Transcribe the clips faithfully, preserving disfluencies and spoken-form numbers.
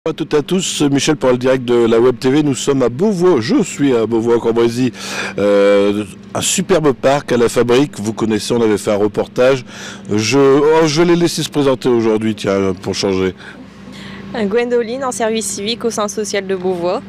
à toutes et à tous, Michel pour le direct de la Web T V. Nous sommes à Beauvois, je suis à Beauvois en Cambrésis, euh, un superbe parc à la Fabrique. Vous connaissez, on avait fait un reportage. Je, oh, je l'ai laissé se présenter aujourd'hui, tiens, pour changer. Gwendoline en service civique au centre social de Beauvois.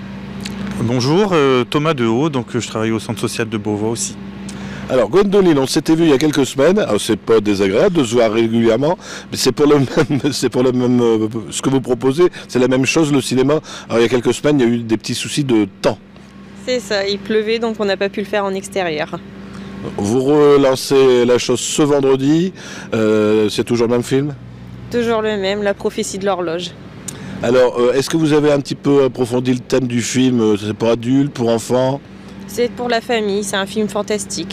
Bonjour, euh, Thomas Dehaut, donc je travaille au centre social de Beauvois aussi. Alors Gwendoline, on s'était vu il y a quelques semaines. C'est pas désagréable de se voir régulièrement, mais c'est pour le même, c'est pour le même, euh, ce que vous proposez, c'est la même chose le cinéma. Alors il y a quelques semaines, il y a eu des petits soucis de temps. C'est ça, il pleuvait donc on n'a pas pu le faire en extérieur. Vous relancez la chose ce vendredi. Euh, c'est toujours le même film? Toujours le même, La prophétie de l'horloge. Alors, euh, est-ce que vous avez un petit peu approfondi le thème du film? C'est pour adultes, pour enfants? C'est pour la famille, c'est un film fantastique.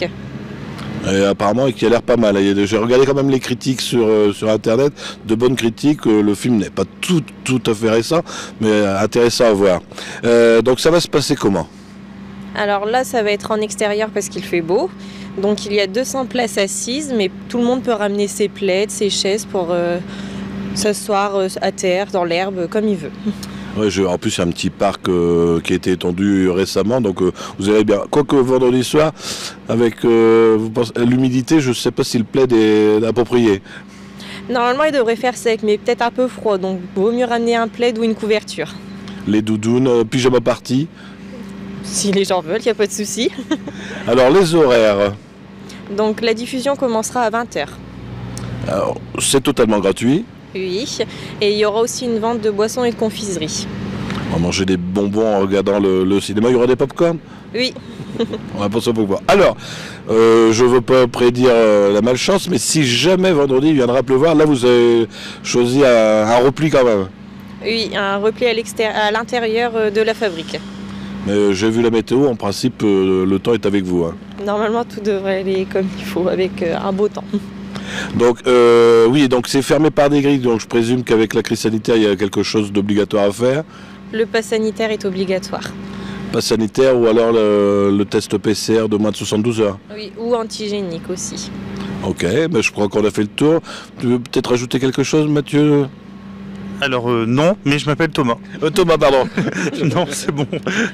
Et apparemment, qui a l'air pas mal. J'ai regardé quand même les critiques sur, euh, sur Internet, de bonnes critiques. Euh, le film n'est pas tout, tout à fait récent, mais intéressant à voir. Euh, donc ça va se passer comment? Alors là, ça va être en extérieur parce qu'il fait beau. Donc il y a deux cents places assises, mais tout le monde peut ramener ses plaids, ses chaises pour euh, s'asseoir euh, à terre, dans l'herbe, comme il veut. Ouais, je, en plus, il y a un petit parc euh, qui a été étendu récemment, donc euh, vous allez bien. Quoique vendredi soir, avec euh, l'humidité, je ne sais pas si le plaid est approprié. Normalement, il devrait faire sec, mais peut-être un peu froid, donc il vaut mieux ramener un plaid ou une couverture. Les doudounes, euh, pyjama party. Si les gens veulent, il n'y a pas de souci. Alors, les horaires. Donc la diffusion commencera à vingt heures. Alors, c'est totalement gratuit. Oui, et il y aura aussi une vente de boissons et de confiseries. On va manger des bonbons en regardant le, le cinéma. Il y aura des pop-corn? Oui. On va penser pour voir. Alors, euh, je ne veux pas prédire euh, la malchance, mais si jamais vendredi il viendra pleuvoir, là vous avez choisi un, un repli quand même. Oui, un repli à l'intérieur de la fabrique. Mais euh, j'ai vu la météo, en principe euh, le temps est avec vous. Hein. Normalement tout devrait aller comme il faut, avec euh, un beau temps. Donc euh, oui, donc c'est fermé par des grilles, donc je présume qu'avec la crise sanitaire, il y a quelque chose d'obligatoire à faire. Le pass sanitaire est obligatoire. Pass sanitaire ou alors le, le test P C R de moins de soixante-douze heures. Oui, ou antigénique aussi. Ok, mais je crois qu'on a fait le tour. Tu veux peut-être rajouter quelque chose, Mathieu? Alors euh, non, mais je m'appelle Thomas. Euh, Thomas, pardon. Non, c'est bon.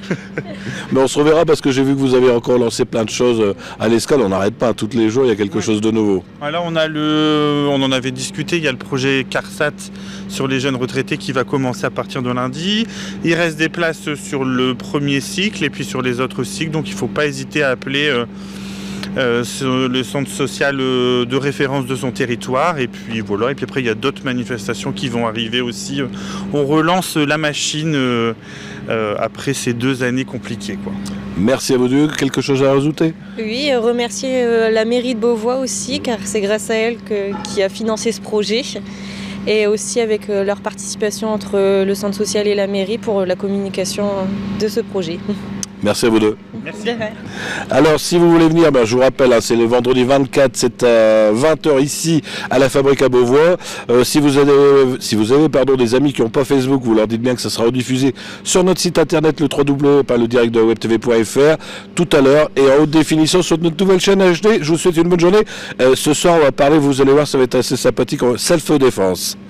Mais on se reverra parce que j'ai vu que vous avez encore lancé plein de choses à l'escale. On n'arrête pas, tous les jours il y a quelque ouais. chose de nouveau. Là on a le, on en avait discuté, il y a le projet CARSAT sur les jeunes retraités qui va commencer à partir de lundi. Il reste des places sur le premier cycle et puis sur les autres cycles, donc il ne faut pas hésiter à appeler euh, Euh, le centre social euh, de référence de son territoire, et puis voilà, et puis après il y a d'autres manifestations qui vont arriver aussi. On relance la machine euh, euh, après ces deux années compliquées, quoi. Merci à vous deux. Quelque chose à rajouter? Oui, remercier euh, la mairie de Beauvois aussi, car c'est grâce à elle que, qui a financé ce projet, et aussi avec euh, leur participation entre le centre social et la mairie pour la communication de ce projet. Merci à vous deux. Merci. Alors, si vous voulez venir, ben, je vous rappelle, hein, c'est le vendredi vingt-quatre, c'est à vingt heures ici, à la Fabrique à Beauvois. Euh, si vous avez, si vous avez pardon, des amis qui n'ont pas Facebook, vous leur dites bien que ça sera rediffusé sur notre site internet, le w w w point le direct de web t v point f r, tout à l'heure, et en haute définition sur notre nouvelle chaîne H D. Je vous souhaite une bonne journée. Euh, ce soir, on va parler, vous allez voir, ça va être assez sympathique, self-défense.